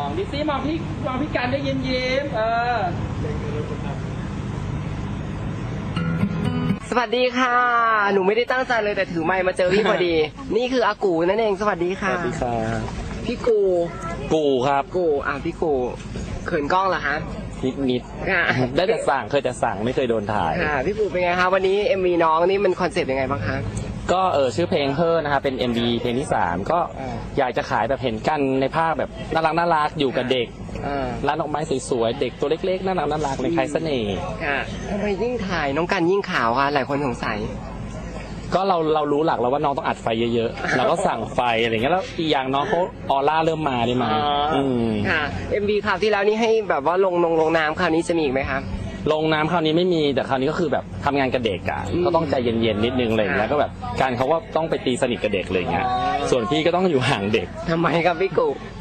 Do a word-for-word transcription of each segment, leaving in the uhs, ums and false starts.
องดิซี่มองพี่มองพี่กันได้ยิ้มยิ้มเออสวัสดีค่ะหนูไม่ได้ตั้งใจเลยแต่ถือไมค์มาเจอพี่พอดี นี่คืออากูนั่นเองสวัสดีค่ะสวัสดีครับพี่กูกูครับกูอ่ะพี่กูเขินกล้องเหรอคะนิดนิดค่ะได้แต่สั่งเคยแต่สั่งไม่เคยโดนถ่ายค่ะพี่กูเป็นไงคะวันนี้ เอ็ม วี น้องนี่มันคอนเซ็ปต์ยังไงบ้างคะก็เออชื่อเพลงเพิ่นนะครับเป็น เอ็ม วี เพลงที่สามก็อ่าอยากจะขายแบบเห็นกันในภาพแบบน่ารักน่ารักอยู่กับเด็กอ่าร้านดอกไม้สวยๆเด็กตัวเล็กๆน่ารักน่ารักในคลายเสน่ห์ค่ะทำไมยิ่งถ่ายน้องกันยิ่งขาวคะหลายคนสงสัยก็เราเรารู้หลักแล้วว่าน้องต้องอัดไฟเยอะๆเราก็สั่งไฟอะไรเงี้ยแล้วอีกอย่างน้องเขาออร่าเริ่มมาได้มาอ๋อค่ะ เอ็ม วี คราวที่แล้วนี่ให้แบบว่าลงลงลงน้ำคราวนี้จะมีอีกไหมคะลงน้ำคราวนี้ไม่มีแต่คราวนี้ก็คือแบบทำงานกับเด็กอ่ะอืมก็ต้องใจเย็นๆนิดนึงอะไรอย่างเงี้ยค่ะก็แบบการเขาก็ต้องไปตีสนิทกับเด็กเลยอย่างเงี้ยอ๋อส่วนพี่ก็ต้องอยู่ห่างเด็กทำไมครับพี่กู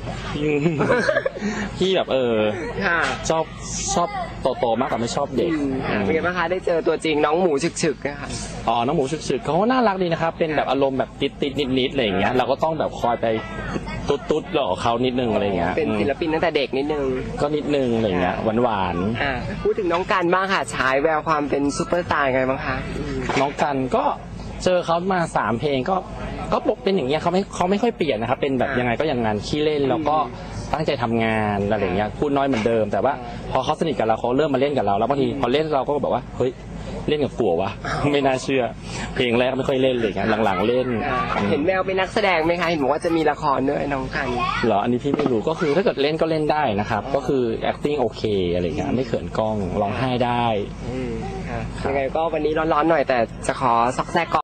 พี่แบบเออค่ะชอบชอบโตๆมากกว่าไม่ชอบเด็กอืมค่ะเป็นไงบ้างคะได้เจอตัวจริงน้องหมูฉึกๆนะคะอ๋อน้องหมูฉึกๆเขาก็น่ารักดีนะครับเป็นแบบอารมณ์แบบติดๆนิดๆอะไรอย่างเงี้ยเราก็ต้องแบบคอยไปตุ๊ดๆหล่อเขานิดนึงอะไรอย่างเงี้ยเป็นศิลปินตั้งแต่เด็กนิดนึงก็นิดนึงอะไรอย่างเงี้ยหวานๆอ่าพูดถึงน้องกันบ้างค่ะฉายแววความเป็นซูเปอร์สตาร์ไงบ้างคะอืมน้องกันก็เจอเขามาสามเพลงก็ก็ปกเป็นอย่างเงี้ยเขาไม่เขาไม่ค่อยเปลี่ยนนะครับเป็นแบบยังไงก็อย่างนั้นขี้เล่นแล้วก็ตั้งใจทำงานอะไรอย่างเงี้ยพูดน้อยเหมือนเดิมแต่ว่าพอเขาสนิทกับเราเขาเริ่มมาเล่นกับเราแล้วบางทีพอเล่นเราก็แบบว่าเฮ้ยเล่นกับผัววะ ไม่น่าเชื่อ เพลงแรกไม่ค่อยเล่นเลยงั้นหลังๆเล่นอ่าเห็นแววเป็นนักแสดงไหมคะเห็นบอกว่าจะมีละครด้วยน้องกันเหรออันนี้พี่ไม่รู้ก็คือถ้าเกิดเล่นก็เล่นได้นะครับก็คือ acting โอเคอะไรเงี้ยไม่เขินกล้องร้องไห้ได้อืมค่ะยังไงก็วันนี้ร้อนๆหน่อยแต่จะขอซอกแซกก่อน